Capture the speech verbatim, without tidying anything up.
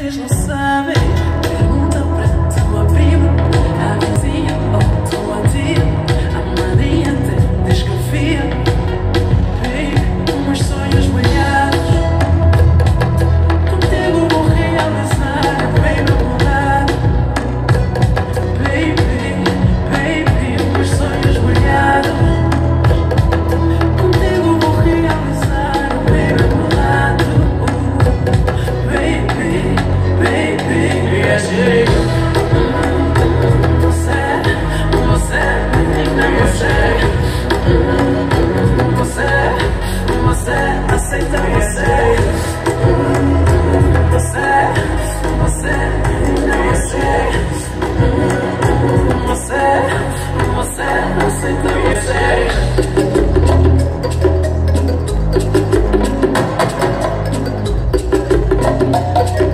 eles não sabem. Pergunta para tua prima, a vizinha ou tua tia. A madrinha até desconfia. Baby, umas sonhos molhados. Contigo vou realizar, baby, mudar. Baby, baby, umas sonhos molhados. Contigo vou realizar, baby, mudar. Baby, baby, é jeito. Você, você, menina, você. Você, você, aceita você. Você, você, menina, você. Você, você, aceita você.